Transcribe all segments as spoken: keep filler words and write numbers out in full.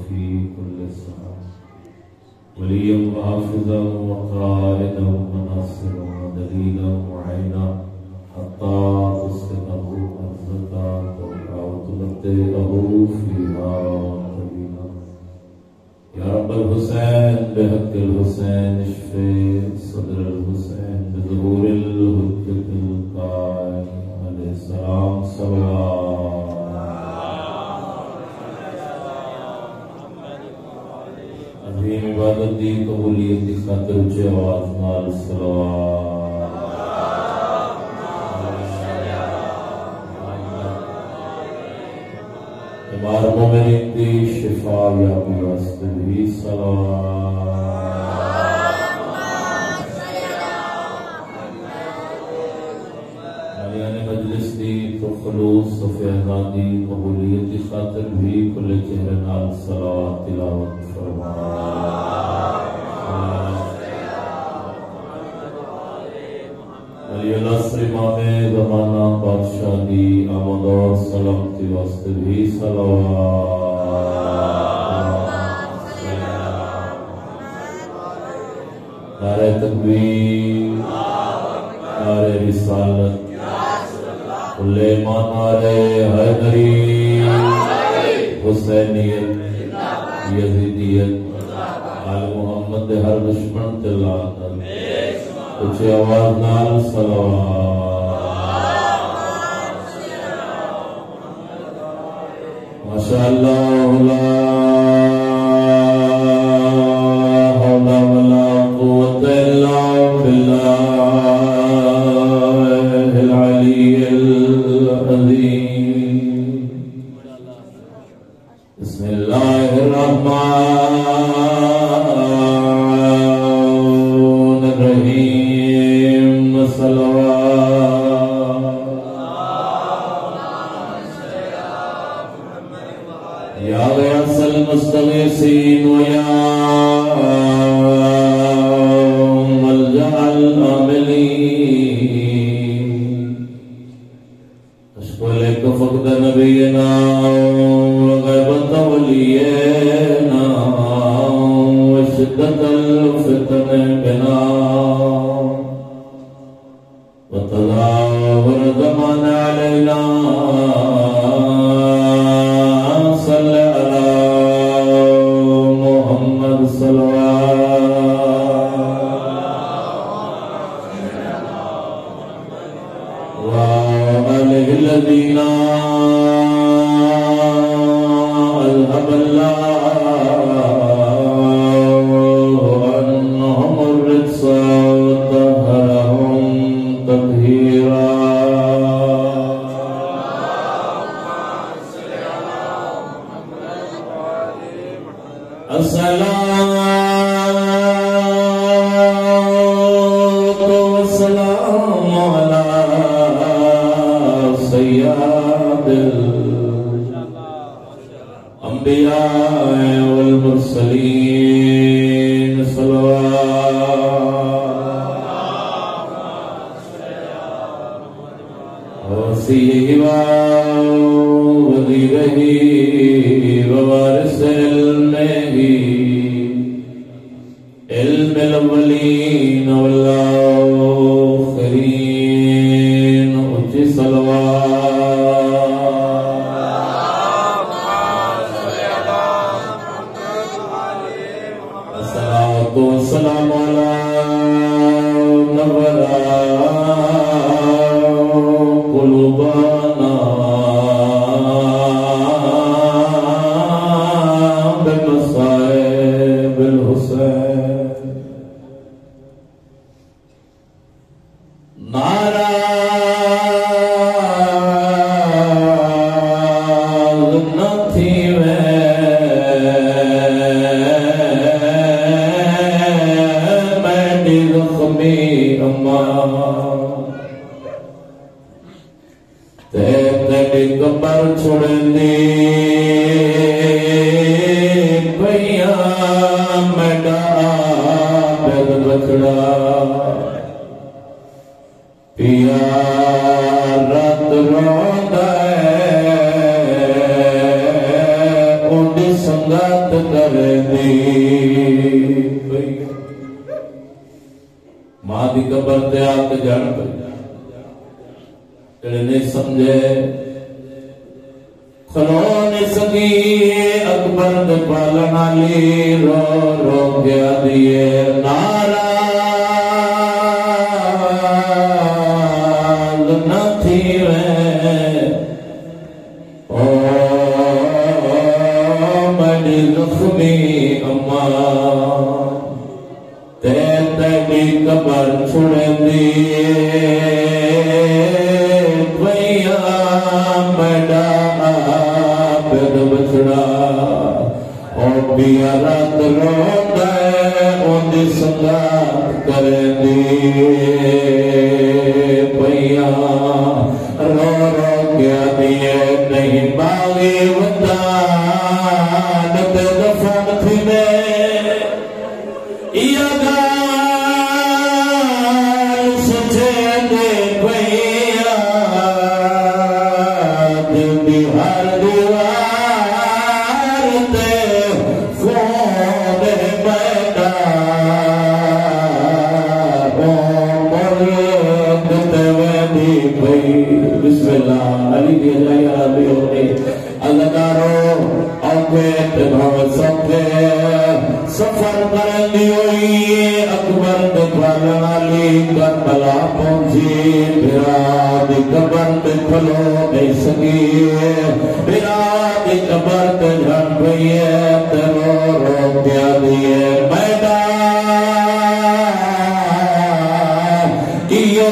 وفي كل ساعة وليا وحافظا وقائدا وناصرا ودليلا وعينا حتى تسكنه أرضك أو تبدئه فيها قليلا. يا رب الحسين بحق الحسين اشفي صدر الحسين بظهور الحجة القائم عليه السلام صلوات. عظیم عبادت دی قبولیت دی خاطر اچھی آواز نال صلوات. ہمارے مومنین دی شفا یا واسطے بھی صلوات. مالیان مجلس دی تو خلوص صفیدان دی قبولیت دی خاطر بھی کل چہرے نال صلوات تلاوت فرمائے. علی العصر امام زمانہ بادشاہ دی آمد اور سلامتی واسطے بھی صلوات. نعرہ تکبیر، نعرہ رسالت، کل ایمان، نعرہ حیدری، حسینیت، یزیدیت، آل محمد ہر دشمن تے لعنت. کچھ آواز نال صلوات. ماشاءاللہ لا حول ولا قوة الا باللہ العلی العظیم. بسم اللہ الرحمن الرحیم. یا غیاث المستغیثین ویا ملجأ العاملین اشکو لک فقد نبینا وغیبت ولینا وشدت الفتن بنا وتظاهر الزمان علينا صل على محمد صلوات وآله الذين أذهب الله عنهم الرجس وطهرهم تطهيرا. الصلاة والسلام على سيد الأنبياء والمرسلين صلوات. وصيه ووزيره ووارث علمه علم الاولین والآخرین. اچھی صلوات. الصلاة والسلام على نور قلوبنا بمصائب الحسين. ناراض نہ تھی میں زخمی اماں تیری قبر چھوڑنی پیا میڈا بد بچڑا پیا رات روندا ہے اونڈی سنگت کر دی ماں دی قبر تے آ کے جان پہ جڑے نہیں سمجھے کھلو نہیں سکی اکبر دے پالن والی رو رو کے آدیے ناراض نہ تھی میں او میری زخمی اماں تے تیری قبر چھوڑے دیے بھیا میڈا پید بچڑا اور بیا رات روندہ ہے ان دی سنگات کرے دیے بھیا رو رو کیا دیے نہیں باغی وطان تے دفن تھی میں یا گار سچے دے بھیا دل دی ہر دیوار تے فون بیٹا مرد تے ویدی بھئی بسم اللہ علی کے جائے عربی ہوئی اللہ دارو اوکیت بھاوت سکتے سفر کرنی ہوئی اکبر دکھانا والی کربلا پہنچی براد قبر دکھلو نہیں سکی براد قبر دکھن پئی ہے تیرو رو دیا دیئے میدان کیو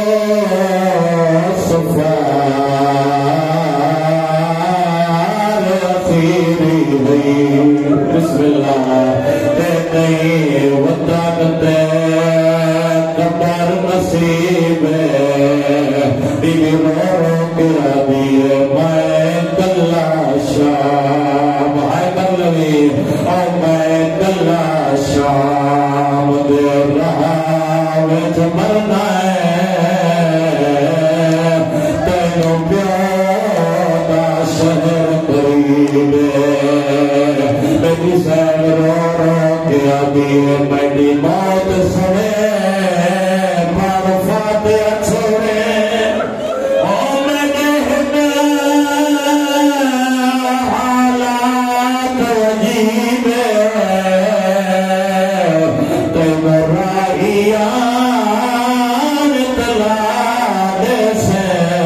سفار اخیری ہوئی بسم اللہ نہیں وطن تے قبر نصیب بی بی رو کرا دیئے میں کلا شام آئے کلوی اور میں کلا شام دے رہا ویچ مرنا ہے تینوں پیوتا شہر قریب میری سین رو رو کیا دیئے میری موت سنے مار فاتح چھوڑے او میرے حالات عجیب تیم رائیان تلاد سے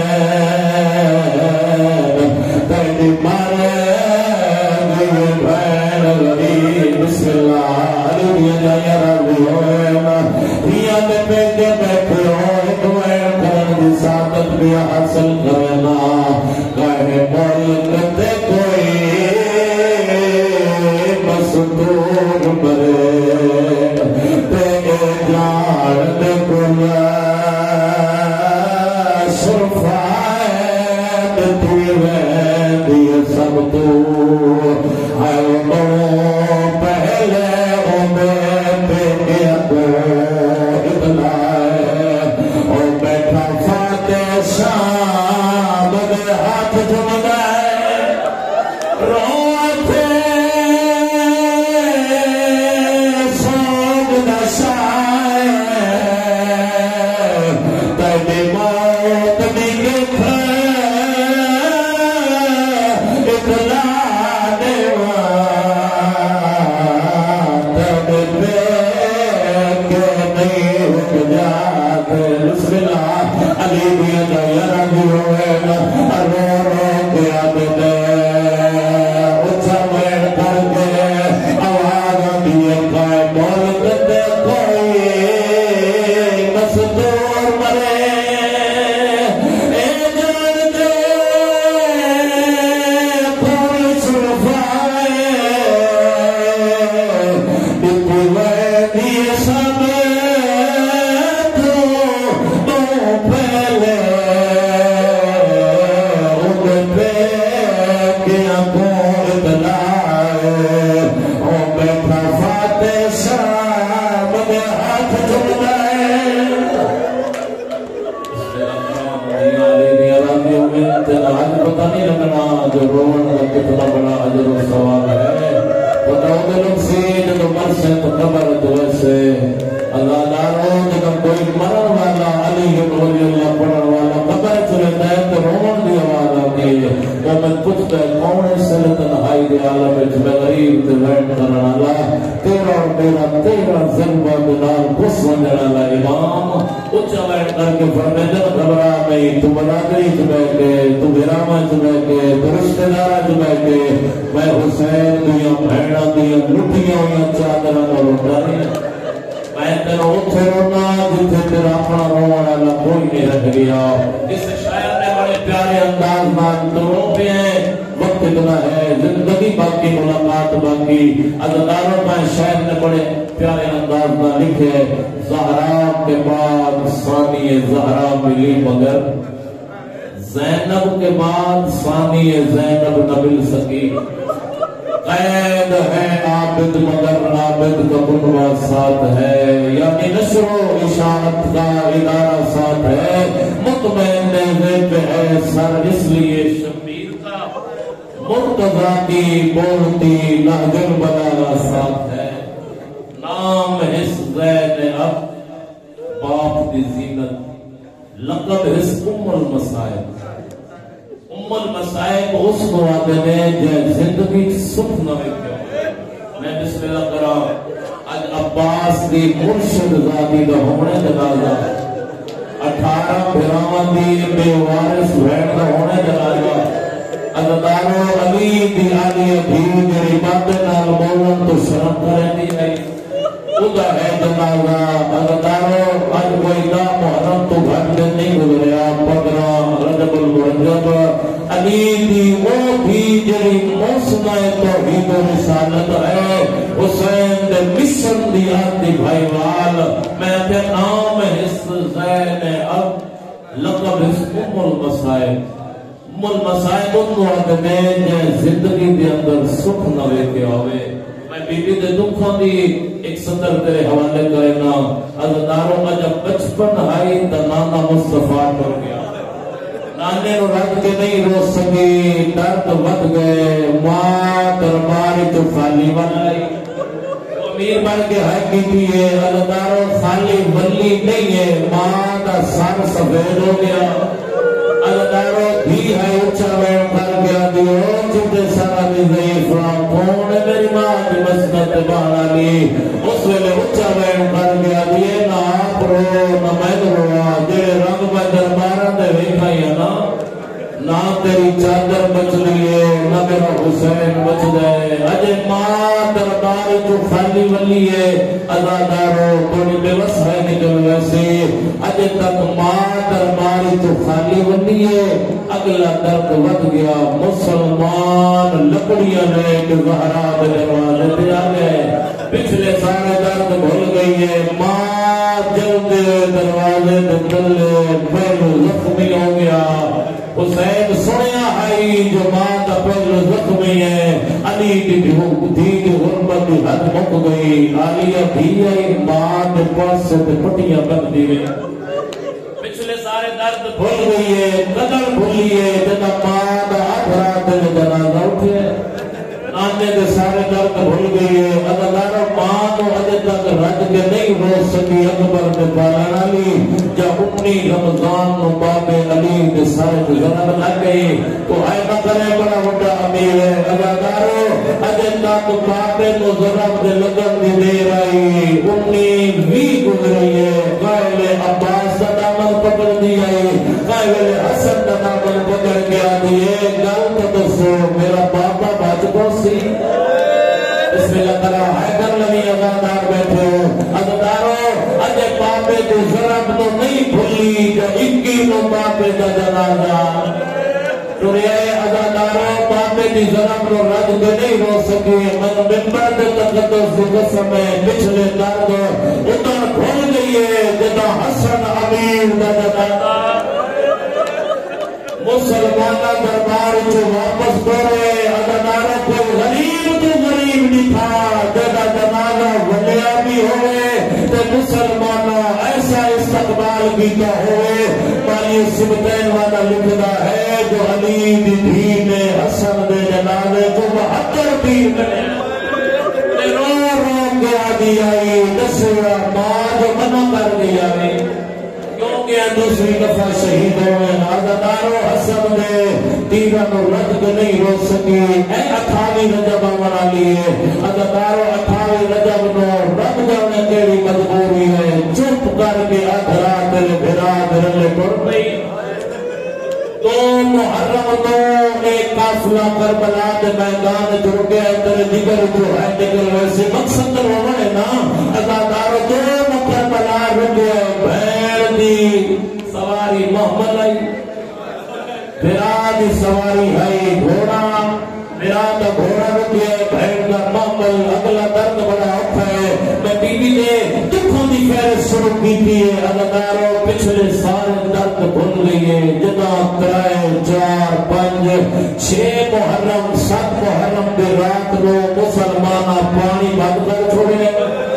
تیری مارے بسم اللہ علیہ جائے ربی ہوئے یا میں بیٹھے بیٹھے ہوئے دوئے کرن دی ساتت بھی حاصل کرنا کہے ملک تے کوئی مستور برے تے جان دے کلا شرفائد دیوے دیئے سب تو آئے پہلے میں بیٹے کو اطلاع اور بیٹھا فاتح شام دے ہاتھ جم گئے روتے سوگ نشائے تیری موت بھی گھر اطلاع دیوان غریب تے وین کرن والا تیرا میرا تیرا ذنبہ بنال غصہ والا امام اچھا وین کر کے فرمایا گھبرا نہیں تو برادری چ بیٹھ کے تو گراما چ بیٹھ کے تو رشتہ دار چ بیٹھ کے میں حسین دیاں بہناں دیاں لٹیاں ہوئیاں چادراں نال اٹھا رہی میں تینوں اتھے رونا جتھے تیرا اپنا رونا والا کوئی نہیں رکھ گیا اس شاعر نے بڑے پیارے انداز میں تو رو پہ ہیں وقت اتنا ہے زندگی باقی ملاقات باقی اداکاروں میں شاعر نے بڑے پیارے انداز میں لکھے زہرا کے بعد ثانی زہرا ملی مگر زینب کے بعد ثانی زینب نہ مل سکی قید ہے عابد مگر عابد کا بنوا ساتھ ہے یعنی نشر و اشارت کا ادارہ ساتھ ہے مطمئن نیزے پہ ہے سر اس لیے شبیر کا مرتضی کی بولتی نہجر بلاغا ساتھ ہے نام اس زین اب باپ دی زینت لقب اس ام المصائب ام المصائب اس کو آتے ہیں جو زندگی سکھ نہ ویکھے میں بسم اللہ کرا اج عباس دی مرشد ذاتی دا ہونے جنازہ اٹھارہ بھراواں دی بے وارث بہن دا ہونے جنازہ ادارو علی دی علی دین دی عبادت نال مولن تو شرم کرے دی ہے خدا ہے جنازہ ادارو اج کوئی دا محرم تو گھٹ دے نہیں گزریا پندرہ رجب المرجب علی دی وہ بھی جڑی موسم توحید و رسالت ہے حسین دے مشن دی آدھی بھائی وال میں تے نام اس زین اب لقب اس ام المصائب ام المصائب ان کو آدھے میں زندگی دے اندر سکھ نہ ویکھے ہوئے میں بی بی دے دکھوں دی ایک سطر تیرے حوالے کرنا ازداروں کا جب بچپن آئی تا نانا مصطفیٰ کر گیا نانے نو رکھ کے نہیں رو سکی درد ود گئے ماں دربار تو خالی بنائی امیر بن کے ہے کی دیئے ازداروں خالی ولی نہیں ہے ماں دا سر سفید ہو گیا ازداروں بھی ہے اچھا وین کر گیا دیو چھتے سارا بھی ضعیف کون ہے میری ماں کی مسنت بانا لی اس ویلے اچھا وین کر گیا دیئے نا آپ رو نا میں روا جے رنگ میں دربارہ دے ویکھا یا نا نا تیری چادر بچ لیے نا میرا حسین بچ دے اجے ماں دربار جو خالی ولی ہے ازادارو کوئی بے وس ہے نکل ویسے اجے تک ماں دربار جو خالی ولی ہے اگلا درد ود گیا مسلمان لکڑیاں نے کہ زہرا دروازے پہ آ گئے پچھلے سارے درد بھول گئی ہے ماں جلد دروازے پہ چلے پہلو زخمی ہو گیا حسین سنیا آئی جو ماں کا پہلو زخمی ہے علی کی دھی کی غربت کی حد مک گئی عالیہ بھی آئی ماں کے پاس سے پٹیاں بن دی گئی پچھلے سارے درد بھول گئی ہے قدر بھولی ہے جنا ماں کا ہاتھ رات میں جنازہ اٹھے نانے کے سارے درد بھول گئی ہے ادارہ ماں تو اجے تک رج کے نہیں رو سکی اکبر میں پالانا لی جب انی رمضان نو بابے علی کے سارے گزرن لگ گئی تو آئے نہ کرے بڑا بڑا امیر ہے ادارو اجے تک بابے کو ضرب دے لگن دی دیر آئی انی بھی گزری ہے قائل عباس کا دامن پکڑ دی آئی قائل حسن کا دامن پکڑ گیا دیئے گل تو دسو میرا بابا بچ کو سی بسم اللہ تعالیٰ حیدر لگی ازادار بیٹھے ہو ازادارو اجے پاپے جو ضرب تو نہیں بھولی جو اکی نو پاپے کا جنازہ تریائے ازادارو پاپے دی ضرب رو رج کے نہیں رو سکے من ممبر دے تقدس دی قسم ہے پچھلے درد اتر بھول گئی ہے جتا حسن امیر دا جنازہ مسلمانہ دربار جو واپس کرے ازادارو کوئی غریب تو غریب نہیں تھا جگہ جنازہ ولیا بھی ہوئے تے مسلمانہ ایسا استقبال بھی کیا ہوئے مالی سبتین والا لکھنا ہے جو علی دی دھی نے حسن دے جنازے کو بہتر پیر بنے تے رو رو کے آگی آئی دسویا ماں جو منع کر دیا ہے کیونکہ تیسری دفعہ شہید ہوئے عزادارو حسن دے تیرہ نو رد نہیں رو سکی اے اٹھاوی رجب آمنا لیے عزادارو اٹھاوی رجب نو رد جانے تیری مجبوری ہے چپ کر کے ادھرا دل بھرا دھرلے ٹر پئی تو محرم دو ایک قافلہ کربلا دے میدان جڑ گیا تیرے جگر جو ہے نکل ویسے مقصد رونے نا عزادارو دو کربلا رکے بھین دی سواری محمد آئی میرا دی سواری ہے گھوڑا میرا دا گھوڑا رکے بھین کا محمد اگلا درد بڑا اٹھا ہے میں بی بی دے دکھوں دی فیرس شروع کی تھی عزادارو پچھلے سارے درد بھول گئے جدا کرائے چار پنج چھ محرم سات محرم دے رات رو مسلمانہ پانی بند کر چھوڑے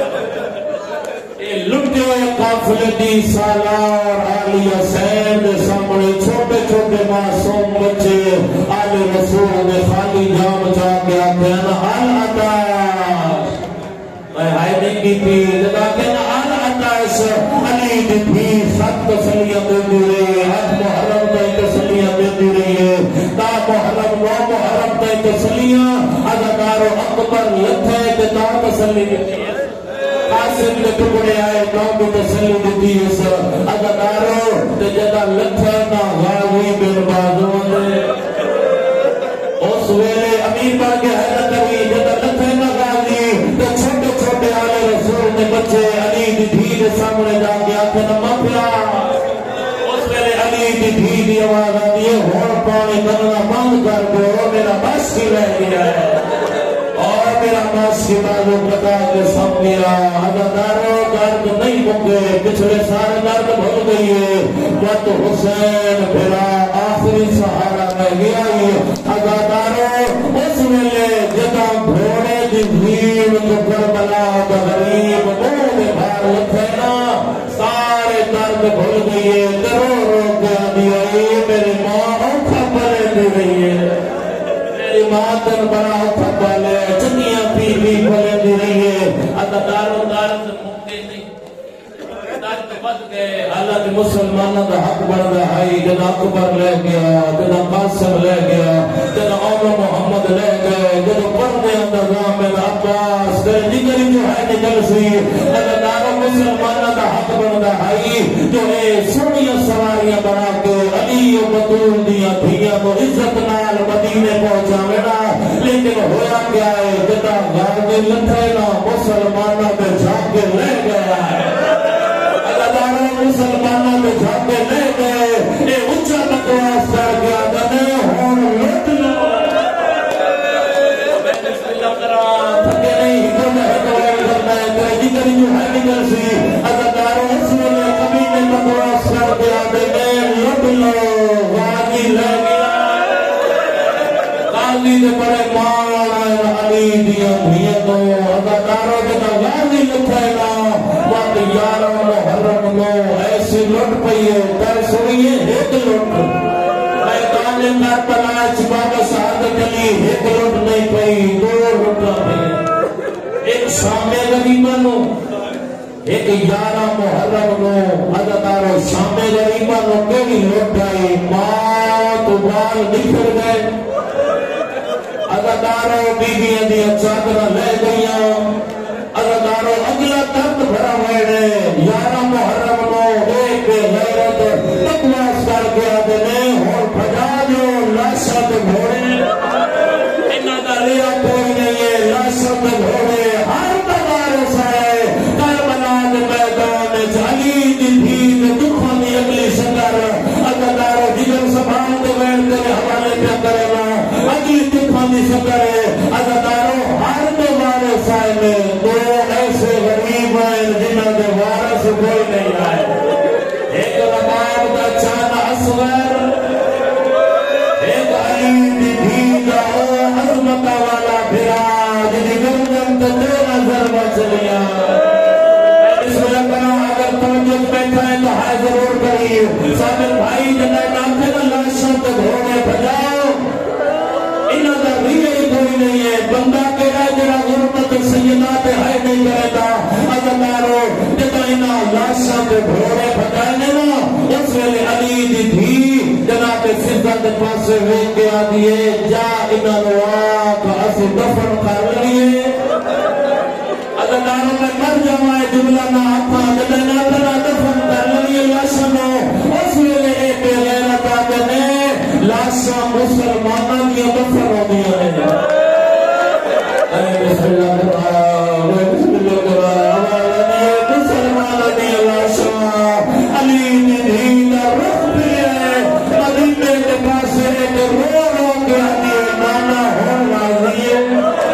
لٹے ہوئے قافلے دی سالار علی حسین دے سامنے چھوٹے چھوٹے معصوم بچے آل رسول نے خالی جام چاہ کے آتے ہیں حال عطا میں ہائی نہیں کی تھی جدا کہنا حال عطا اس علی دی بھی سات تسلیہ دے دی رہی ہے حد محرم تے تسلیہ دے دی رہی ہے تا محرم نو محرم تے تسلیہ عزادارو اکبر لتھے تے تا تسلیہ دے دی ہے قاسم کے ٹکڑے آئے نو بھی تسلی دیتی اس عزادارو تے جدا لتھے نا غازی بن بازوں دے اس ویلے امیر باغ حیرت ہوئی جدا لتھے نا غازی تے چھوٹے چھوٹے آلے رسول نے بچے علی دی دھی دے سامنے جا کے آتے نما پیا اس ویلے علی دی دھی دی آواز آتی ہے ہون پانی کرنا بند کر دو میرا بس کی رہ گیا ہے اور میرا ماس کی بازو بتا کے سمجھیا عزادارو درد نہیں مکے پچھلے سارے درد بھول گئی ہے جب حسین پھرا آخری سہارا میں گیا ہی عزادارو اس ویلے جدا گھوڑے دی بھیڑ تو کربلا دا غریب منہ میں بھار لکھینا سارے درد بھول گئی ہے درو رو گیا دیا میری ماں اوکھا پلے دی گئی ہے میری ماں تن بڑا اوکھا پلے چنیاں پی پی پلے دی رہی ہے عزادارو درد مکتے نہیں درد بد گئے حالت مسلمانہ دا حق بڑھدا ہے جنا اکبر لے گیا جنا قاسم لے گیا جنا عمر محمد لے گئے جنا پردے اندر زامن عباس تیرے جگری جو ہے نکل سی عزادارو مسلمانہ دا حق بڑھدا ہے جو اے سونیاں سواریاں بنا کے علی و بطول دیا دھیاں کو عزت نال مدینے پہنچا میرا لیکن ہویا کیا ہے جدا غازی لتھینا مسلمانہ دے جھاکے لے گیا ہے عزادارو مسلمانہ دے جھاکے لے گئے اے اچھا بکواس کر گیا دنے ہون لٹ لو میں بسم اللہ کرا تھکے نہیں ہکو میں ہکوائل کرنا ہے تیرے جگری جو ہے نکل سی عزادارو اس ویلے کبھی نے بکواس کر گیا دنے لٹ لو غازی لے گیا غازی دے بڑے مال آئے علی دیا دھیاں دو عزادارو جدا غازی لکھائے وقت یارہ محرم لو ایسے لٹ پئیے در سوئیے ایک لٹ میدان کربلا بابا سعادت علی ایک لٹ نہیں پئی دو لٹا پئی ایک شام غریبہ نو ایک یارہ محرم لو عزادارو شام غریبہ نو کیلی لٹ آئی ماں تو بال نکھر گئے عزادارو بیویاں دیا چادر لے گئیاں عزادارو اگلا درد بھرا ہوئے یارہ محرم نو ایک غیرت بکواس کر کے آدھنے اور بھجا جو لاشت گھوڑے انہا دا لیا کوئی نہیں ہے لاشت گھوڑے ہر تبارس ہے کربلا دے میدان علی دی بھید دکھوں دی اگلی شکر عزادارو جگر سبھان دے ویڑ دے حوالے پہ کرنا اگلی دکھوں دی شکر ہے عزادارو ہر تبارس ہے میں دو ایسے غریب ہیں جنہوں نے وارث کوئی نہیں آئے ایک رباب دا چاند اصغر ایک علی دی بھیگا او عظمت والا بھرا جنہی گردن تے نظر بچلیا اس میں لگنا اگر توجہ بیٹھا ہے تو ہائے ضرور کری سامن بھائی جنہی ناکھے اللہ شرط گھوڑے بجاؤ انہوں نے ریئے کوئی نہیں ہے بندہ کہا جرا غربت سیدات ہے نہیں کرتا عزادارو جتا انہا لاشا پہ گھوڑے بھجانے نا اس ویلے پاس ویکھ کے آدیے جا انہاں نوں آکھ اسی دفن کر لیے اگر داروں میں مر جاواں جملہ نہ آکھاں جدے نہ تنا دفن کر لیے لاشاں نوں اس ویلے اے بے غیرت آدے نے لاشاں مسلماناں دی دفن ہوندیاں نے اے بسم اللہ الرحمن بسم اللہ الرحمن مسلماناں دی لاشاں علی دی دین رکھ ہے مدینے کے پاس ایک رو رو کے آدیے نانا ہون راضی ہے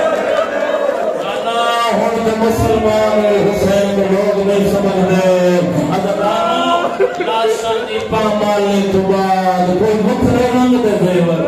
نانا ہون کے مسلمان حسین کو لوگ نہیں سمجھتے ادھاروں لاشاں دی پامالی تو بعد کوئی مکھرے رنگ دے زیور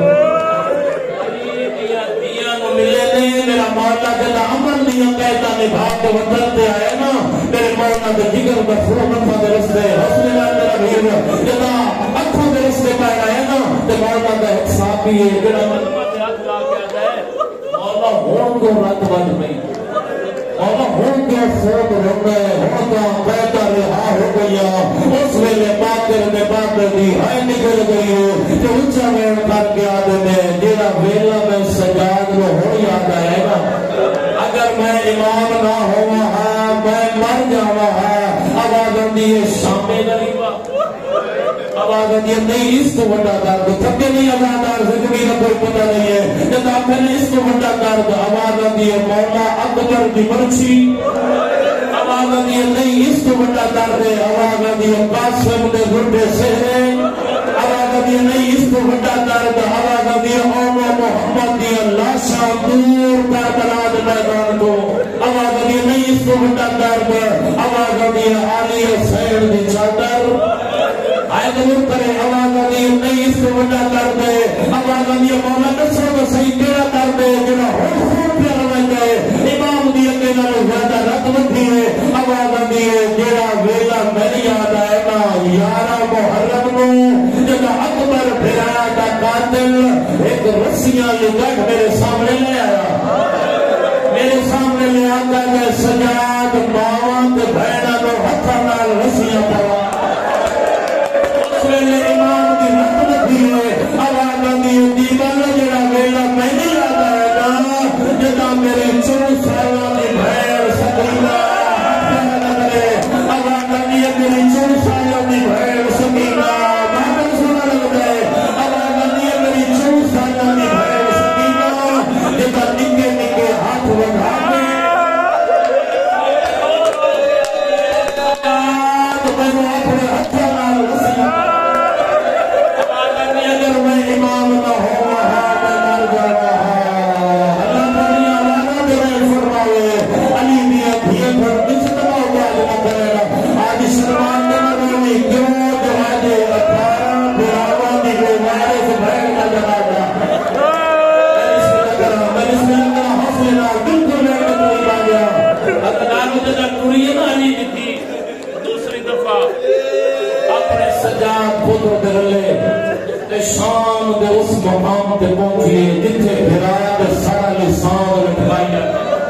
علی دیا دیا نو ملے نہیں میرا مولا جدا عمل دیا کہتا نبھا کے وطن تے آئے نا میرے مولا دے جگر بخور نفع دے رستے حسن میں میرا بھیر جدا اکھوں دے رستے پائے آئے نا تے مولا دے حساب بھی ہے جڑا مطلبہ دے حد لا کے آتا ہے مولا ہون کو رات بد میں مولا ہون کو فوت ہو گئے ہون کا پیدا رہا ہو گیا اس ویلے باکر میں باکر دی ہائے نکل گئی ہو جو اچھا میں کر کے آدھے میں جیڑا ویلہ میں سجاد وہ ہو یاد آئے گا اگر میں امام نہ ہوا ہاں میں مر جاوا ہاں آواز دیئے شامے غریبہ آواز دیئے نہیں اس کو بڑا درد تھکے نہیں آزادار زندگی کا کوئی پتہ نہیں ہے جب آپ نے اس کو بڑا درد آواز دیئے مولا اکبر دی مرچی آواز دیئے نہیں اس کو بڑا درد آواز دیئے قاسم دے گھٹے سہرے آواز دیئے نہیں اس کو بڑا درد آواز دیئے اومو محمد دیئے لاشا دور کر بلاد میدان کو آواز دیئے نہیں اس کو بڑا درد آواز دیئے آلی حسین دی چادر آئے دور کرے آواز دیئے نہیں اس کو بڑا درد آواز دیئے مولا نصر کو صحیح تیرا درد جنہا ہر خون پہ روائے گئے امام دیئے کہ نہ زیادہ رقم دیئے آواز دیئے جیڑا ویلا میری یاد آئے نا یارہ محرم نو جگہ اکبر پھرایا کا قاتل ایک رسیاں لگٹ میرے سامنے لے آیا میرے سامنے لے آتا کہ سجاد ماوان کے بھیڑا نو ہتھا نال رسیاں پڑا اس ویلے امام دی رقم دیئے آواز دیئے دیوانا جڑا ویلا میری یاد آئے نا جگہ میرے چون سالہ دی بھیڑ سکینہ آواز دیئے میری چون سالہ دی بھیڑ سکینہ بابا سنا لگ گئے آواز دیئے میری چون سالہ دی بھیڑ سکینہ جگہ نکے نکے ہاتھ بڑھا کے تو میں نے اپنے ہتھا نال رسیاں اگر میں امام نہ ہوا ہاں میں مر جاوا ہاں اللہ تعالیٰ آوانا دے رہے فرماوے علی دیا دیا پر کچھ تباہ باز نہ کرے گا آج شرمان دے نبی کیوں جو آج اٹھارہ براوان دی کوئی وائرس بھیڑ کا جنا گا میں اس میں اندر حفظ نال بالکل میں نے کوئی پا گیا اقدار مجھے جب پوری ہے نا علی دی تھی دوسری دفعہ اپنے سجاد پتر دے رلے تے شام دے اس مقام تے پہنچیے جتھے پھرایا تے سارا لسان لٹکایا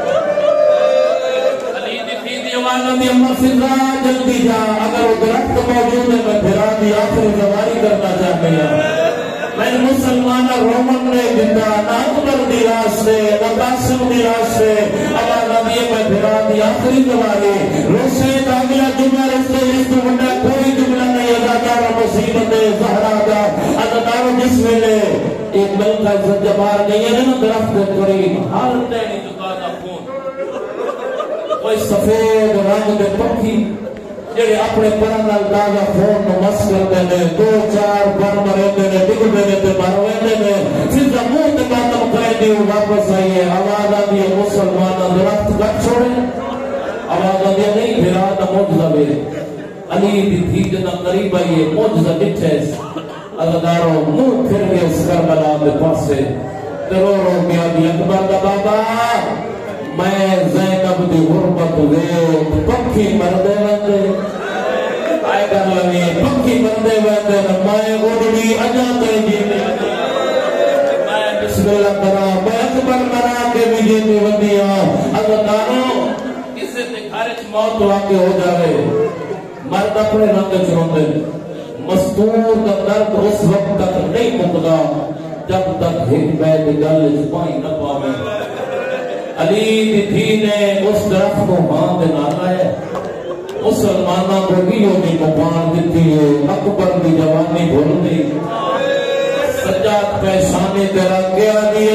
علی دی تھی دی آوازہ دی امر فضا جلدی جا اگر وہ درخت موجود ہے میں پھرا دی آخری زواری کرنا چاہتے ہیں میں مسلمانہ رومن نے جندہ نہ اکبر دی راس سے نہ قاسم دی راس سے آوازہ دی میں پھرا دی آخری زواری روسے داگلہ جمعہ رستے اس کو بڑا کوئی جملہ نہیں اداکارہ مصیبت زہرہ دا اداکارہ جس ویلے ایک ملکہ زجبار نہیں ہے نا درخت قریب ہر دینی دکا دا خون کوئی سفید رنگ دے پکی جڑے اپنے پرنال تازہ خون کو مس کرتے ہیں دو چار پر مرے نے ڈگ دینے تے مروے نے پھر زمون تے باتم کرے دی واپس آئیے آواز آدھی ہے مسلمانہ درخت کٹ چھوڑے آواز آدھی ہے نہیں پھر آدھا موجزہ بے علی دی تھی جنا قریب آئیے موجزہ ڈٹھے ادھاروں منہ پھر گئے اس کربلا میں پاسے درو رو گیا دی اکبر دا بابا میں زینب دی غربت ویت پکھی مردے وندے آئے کر لگی پکھی مردے وندے میں گوڑی اجا تے جینے میں بسم اللہ کرا میں اکبر کرا کے بھی جینے وندیاں ادھاروں کسے تے کھارچ موت واقع ہو جاوے مرد اپنے رنگ چروندے مستور کا درد اس وقت تک نہیں مکدا جب تک ایک بیت گل پائی نہ پاوے علی دی تھی نے اس درخت کو ہاں دے نال ہے مسلمانوں کو کیوں نہیں مقام دیتی ہے اکبر کی جوانی بھول گئی سجاد پیشانی تیرا کیا دیے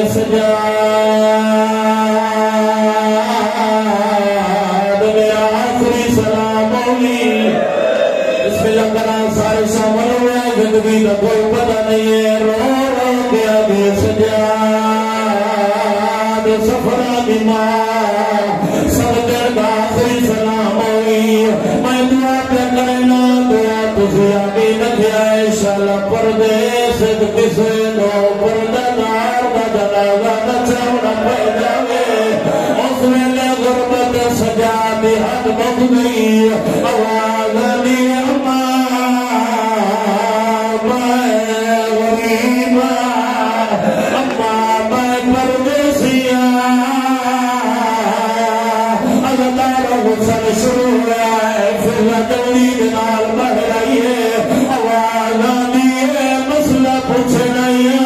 سجاد میرا آخری سلام ہوگی بسم اللہ کرا سارے شامل ہوئے زندگی کا کوئی پتہ نہیں ہے رو رو کیا دیے سجاد سفرہ دی ماں سجد کا آخری سلام ہوگی میں دعا پہ کرنا دعا تجھے آگے نکھیا انشاءاللہ پردیس کسے دو پردہ نار دا جنازہ نچاونا پہ جاوے اس ویلے غربت سجا دی حد مک گئی آواز دی اما میں غریب اما میں پردیسیاں اگدار غسل شروع ہے پھر جلدی دنال بڑھ رہی ہے آواز آدھی ہے مسئلہ پوچھے نہیں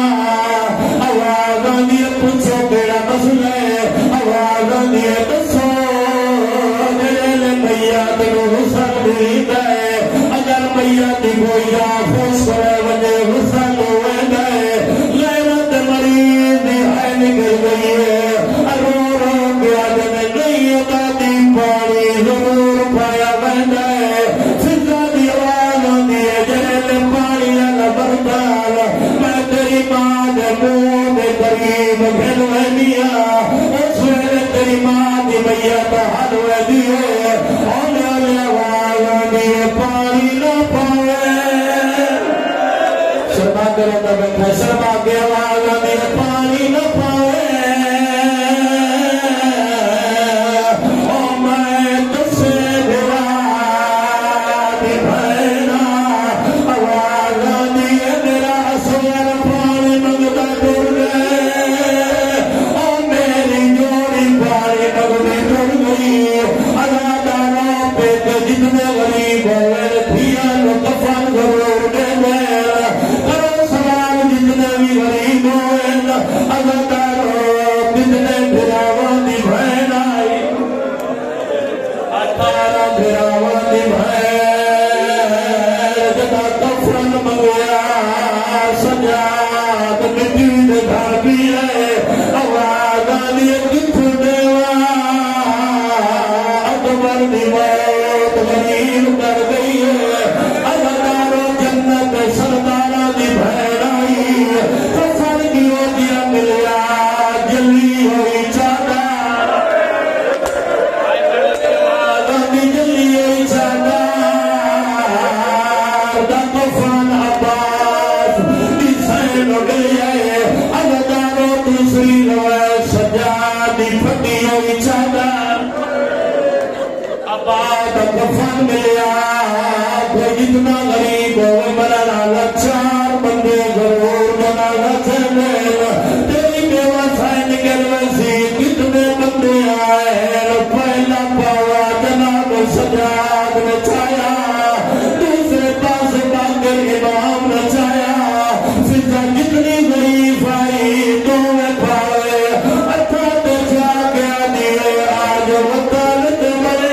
آواز آدھی ہے پوچھو تیرا مسئلہ ہے آواز آدھی ہے دسو میرے بھیا تیرو حسن بھی گئے اگر بھیا دی کوئی جا خوش کرے وجہ حسن ہوئے گئے غیرت مریض دی ہے نکل گئی ہے رو رو گیا جب نہیں دادی پانی ضرور پایا بہنا ہے فضا دی آواز آدھی ہے جہل پانی لبردار میں تیری ماں دے منہ دے قریب بھل ویدیا اس ویلے تیری ماں دی بھیا تو حد ویدیا ہونے والی آواز آدھی ہے پانی نہ پاوے شرما کرو تو بیٹھا شرما کے آواز آدھی ہے پانی نہ پاوے جتنے غریب ہوئے دھیاں نو کفن ضرور دے دے کرو سلام جتنے بھی غریب ہوئے عزادارو جتنے بھراواں دی بہن آئی اٹھارہ بھراواں دی بہن جدا کفن منگیا سجاد مٹی دے گھر بھی ہے آواز آلی کتھوں دیوا اکبر دی موت غریب کر گئی ہے عزادارو جنت سردارہ دی بہن آئی کفن کی ہوتیا ملیا جلی ہوئی چادر آزادی جلی ہوئی چادر دا کفن عباس دی سین گئی ہے عزادارو دوسری روے سجادی پھٹی ہوئی چادر آباد کفن ملیا کوئی جتنا غریب ہوئے بنا لچار بندے ضرور بنا لچنے تیری بیوہ سائن نکل ویسی کتنے بندے آئے پہلا پاوا جناب سجاد نچایا دوسرے پاس باگر امام نچایا فضا جتنی غریب آئی دو میں پاوے اٹھا تے جا گیا دیئے آج وطن تے مرے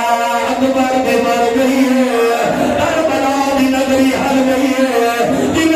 Give